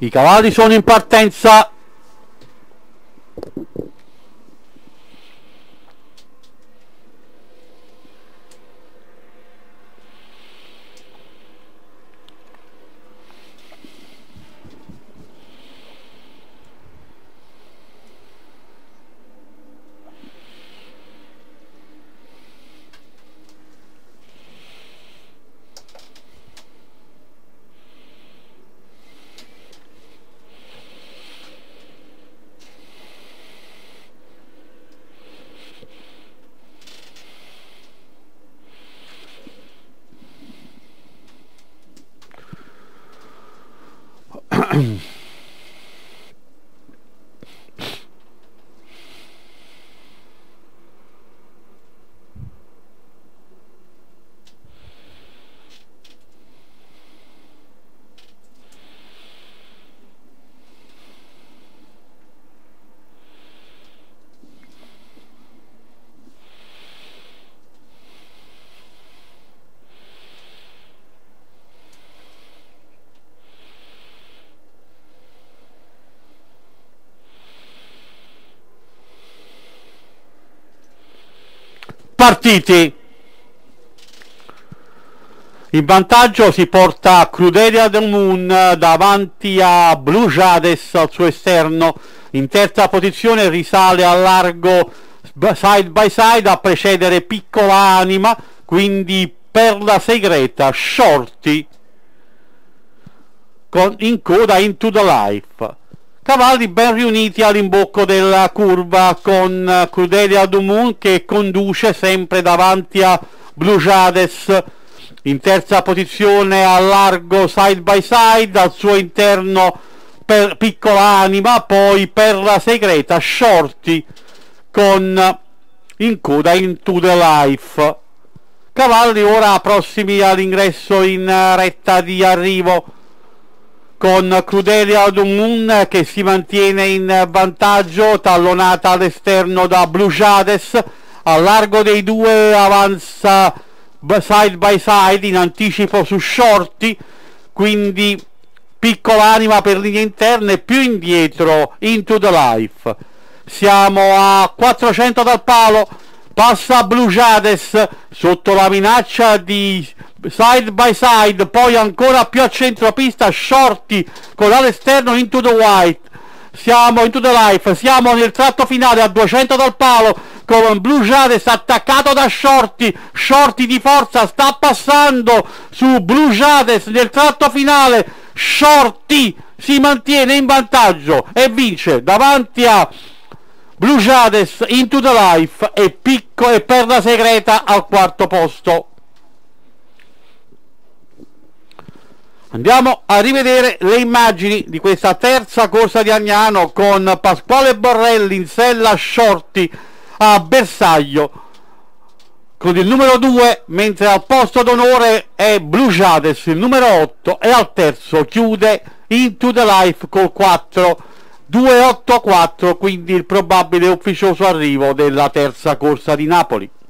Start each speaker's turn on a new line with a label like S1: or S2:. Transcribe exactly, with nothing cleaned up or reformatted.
S1: I cavalli sono in partenza. Partiti. In vantaggio si porta Crudelia the Moon davanti a Blue Jades al suo esterno. In terza posizione risale a largo side by side a precedere Piccola Anima, quindi Perla Segreta, Shorty con in coda Into the Life. Cavalli ben riuniti all'imbocco della curva con Crudelia the Moon che conduce sempre davanti a Blue Jades. In terza posizione a largo side by side al suo interno per Piccola Anima, poi Perla Segreta, Shorty con in coda Into the Life. Cavalli ora prossimi all'ingresso in retta di arrivo con Crudelia the Moon che si mantiene in vantaggio, tallonata all'esterno da Blue Jades. A largo dei due avanza side by side in anticipo su Shorty, quindi Piccola Anima per linee interne, più indietro Into the Life. Siamo a quattrocento dal palo, passa Blue Jades sotto la minaccia di side by side, poi ancora più a centropista Shorty con all'esterno Into the White. Siamo Into the Life, siamo nel tratto finale a duecento dal palo con Blue Jades attaccato da Shorty. Shorty di forza sta passando su Blue Jades nel tratto finale. Shorty si mantiene in vantaggio e vince davanti a Blue Jades, Into the Life e Picco e Perla Segreta al quarto posto. Andiamo a rivedere le immagini di questa terza corsa di Agnano con Pasquale Borrelli in sella Shorty a bersaglio con il numero due, mentre al posto d'onore è Blue Jades, il numero otto, e al terzo chiude Into the Life col quattro. due otto quattro, quindi il probabile ufficioso arrivo della terza corsa di Napoli.